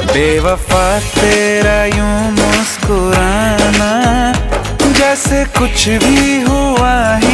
बेवफा तेरा यूं मुस्कुराना, जैसे कुछ भी हुआ